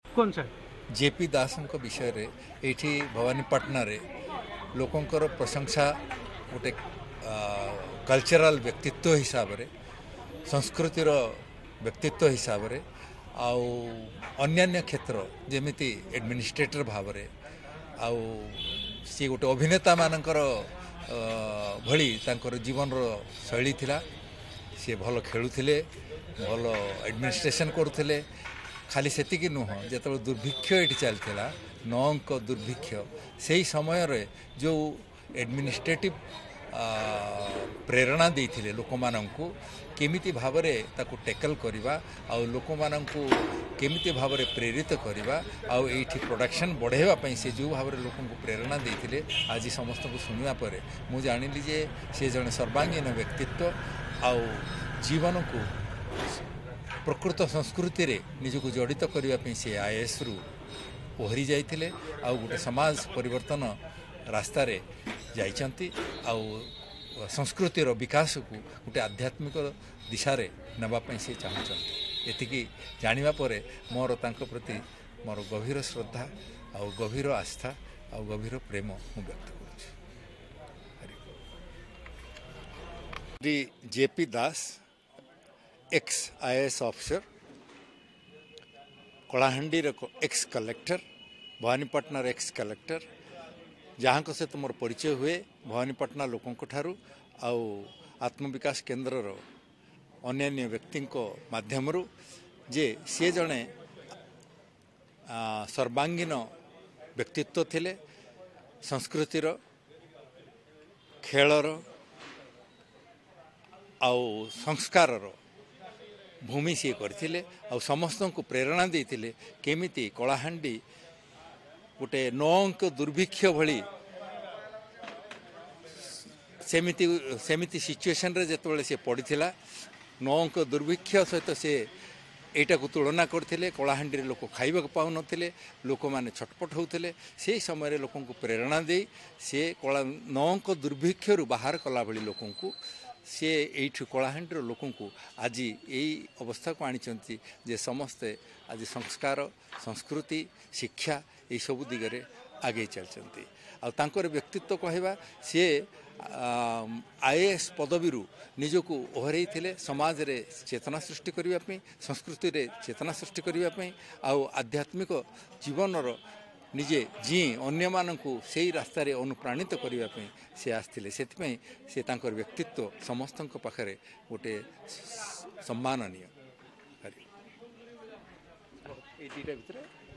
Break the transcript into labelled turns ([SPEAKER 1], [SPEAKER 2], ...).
[SPEAKER 1] कौन सा?
[SPEAKER 2] जेपी दास विषय रे एठी भवानीपाटना रे लोकंकर प्रशंसा गोटे कल्चरल व्यक्तित्व हिसाब रे संस्कृतिर व्यक्तित्व हिसाब रे आउ अन्यान्य क्षेत्र जेमिति एडमिनिस्ट्रेटर भाव रे आउ सी गोटे अभिनेता मानकर भली तांकर जीवन शैली थिला। सी भल खेलुथिले, भल एडमिनिस्ट्रेशन करुथिले। खाली सेतिकी नुह जो दुर्भिक्ष ये चलता नौंक दुर्भिक्ष से ही समय रे जो एडमिनिस्ट्रेटिव प्रेरणा देते लोक मानू केमिति भावरे ताकू टेकल करवा आउ लोक मानू केमिति भावरे प्रेरित करवा आउ एठी प्रोडक्शन बढ़ावा पई से जो भावरे लोक प्रेरणा देते आज समस्त को सुनिया पर मु जानिली जे से जने सर्वांगीन व्यक्तित्व आउ जीवन को प्रकृत संस्कृति रे निजको जड़ित करने से आईएएस रु ओहरी जाइथिले आउ गोटे समाज परिवर्तन रास्ता रे जाइचंती आउ संस्कृतिर विकास को गोटे आध्यात्मिक दिशा रे नबा पई से चाहचंती। एतिकी जानिबा परे मोर तांको प्रति मोर गभीर श्रद्धा आउ गभीर आस्था आउ गभीर प्रेम मु व्यक्त करूछि। JP Das ex IAS officer, Kalahandi ex collector, Bhawanipatna ex collector, जहाँ को सहित मोर परिचय हुए भवानीपाटना लोकों ठारू आउ आत्मविकास केन्द्र अन्यान्य व्यक्ति माध्यम जे सी जड़े सर्वांगीन व्यक्तित्व थिले। संस्कृतिर खेलर आउ संस्कार भूमि सी करथिले आउ समस्त को प्रेरणा देते केमिति कलाहांडी गोटे नौंक दुर्भिक्ष भली सेमिति सिचुएशन रे जेतबेले से पड़ीथिला नौंक दुर्भिक्ष सहित से एटा को तुलना करथिले। कलाहांडी रे लोक खाइबा पाउ नथिले, लोक माने छटपट होउथिले। से समय रे लोकन को प्रेरणा देई से कला नौंक दुर्भिक्ष रु बाहर कला भली लोकन को सी एठू कलाहांडीर लोक आज यही अवस्था को आनी जे समस्ते आज संस्कार संस्कृति शिक्षा ये सब दिगरे आगे चलती। आर व्यक्तित्व कहवा सी आईएएस पदवी निजक ओहरई थे समाज रे चेतना सृष्टि करने संस्कृति रे चेतना सृष्टि करने आध्यात्मिक जीवन निजे जी अन्य मानकु से रास्ता रे अनुप्राणित करने से आसते से व्यक्तित्व समस्त पाखे गोटे सम्माननीय।